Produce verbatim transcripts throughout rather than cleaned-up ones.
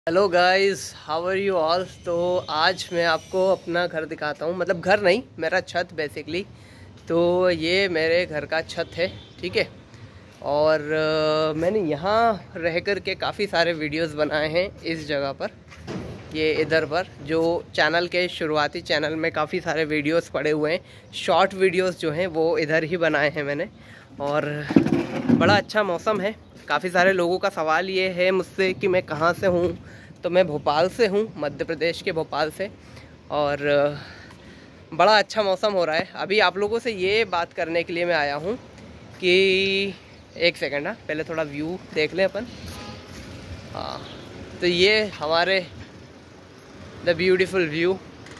Hello guys, how are you all. तो आज मैं आपको अपना घर दिखाता हूँ, मतलब घर नहीं, मेरा छत बेसिकली। तो ये मेरे घर का छत है, ठीक है। और uh, मैंने यहाँ रह कर के काफ़ी सारे वीडियोस बनाए हैं इस जगह पर, ये इधर पर। जो चैनल के शुरुआती चैनल में काफ़ी सारे वीडियोस पड़े हुए हैं, शॉर्ट वीडियोस जो हैं वो इधर ही बनाए हैं मैंने। और बड़ा अच्छा मौसम है। काफ़ी सारे लोगों का सवाल ये है मुझसे कि मैं कहाँ से हूँ। तो मैं भोपाल से हूँ, मध्य प्रदेश के भोपाल से। और बड़ा अच्छा मौसम हो रहा है। अभी आप लोगों से ये बात करने के लिए मैं आया हूँ कि एक सेकंड, हाँ पहले थोड़ा व्यू देख लें अपन। हाँ, तो ये हमारे द ब्यूटीफुल व्यू।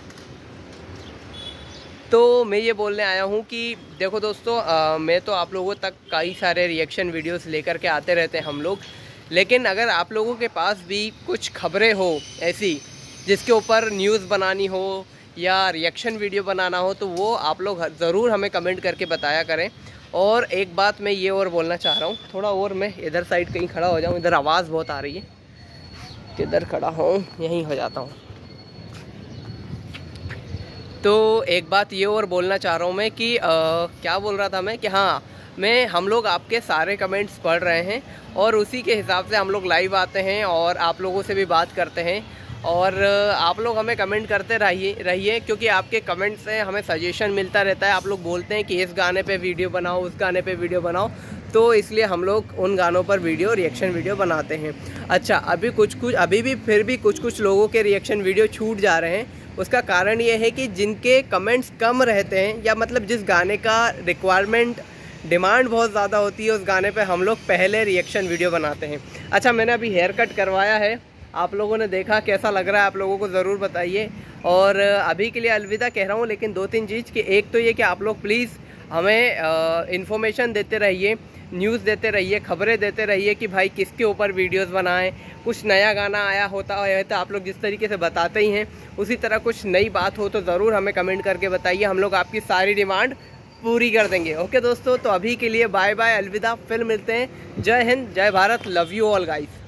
तो मैं ये बोलने आया हूँ कि देखो दोस्तों, आ, मैं तो आप लोगों तक कई सारे रिएक्शन वीडियोस लेकर के आते रहते हैं हम लोग। लेकिन अगर आप लोगों के पास भी कुछ खबरें हो ऐसी जिसके ऊपर न्यूज़ बनानी हो या रिएक्शन वीडियो बनाना हो, तो वो आप लोग ज़रूर हमें कमेंट करके बताया करें। और एक बात मैं ये और बोलना चाह रहा हूँ, थोड़ा और मैं इधर साइड कहीं खड़ा हो जाऊँ, इधर आवाज़ बहुत आ रही है। किधर खड़ा हूँ, यहीं हो जाता हूँ। तो एक बात ये और बोलना चाह रहा हूँ मैं कि आ, क्या बोल रहा था मैं कि हाँ, मैं हम लोग आपके सारे कमेंट्स पढ़ रहे हैं और उसी के हिसाब से हम लोग लाइव आते हैं और आप लोगों से भी बात करते हैं। और आप लोग हमें कमेंट करते रहिए रहिए क्योंकि आपके कमेंट से हमें सजेशन मिलता रहता है। आप लोग बोलते हैं कि इस गाने पे वीडियो बनाओ, उस गाने पे वीडियो बनाओ, तो इसलिए हम लोग उन गानों पर वीडियो रिएक्शन वीडियो बनाते हैं। अच्छा, अभी कुछ कुछ अभी भी फिर भी कुछ कुछ लोगों के रिएक्शन वीडियो छूट जा रहे हैं। उसका कारण ये है कि जिनके कमेंट्स कम रहते हैं, या मतलब जिस गाने का रिक्वायरमेंट डिमांड बहुत ज़्यादा होती है, उस गाने पे हम लोग पहले रिएक्शन वीडियो बनाते हैं। अच्छा, मैंने अभी हेयर कट करवाया है, आप लोगों ने देखा, कैसा लग रहा है आप लोगों को ज़रूर बताइए। और अभी के लिए अलविदा कह रहा हूँ, लेकिन दो तीन चीज़ कि एक तो ये कि आप लोग प्लीज़ हमें इन्फॉर्मेशन देते रहिए, न्यूज़ देते रहिए, खबरें देते रहिए कि भाई किसके ऊपर वीडियोस बनाएं। कुछ नया गाना आया होता है तो आप लोग जिस तरीके से बताते ही हैं, उसी तरह कुछ नई बात हो तो ज़रूर हमें कमेंट करके बताइए। हम लोग आपकी सारी डिमांड पूरी कर देंगे। ओके दोस्तों, तो अभी के लिए बाय बाय, अलविदा, फिर मिलते हैं। जय हिंद, जय Bharat, love you all guys.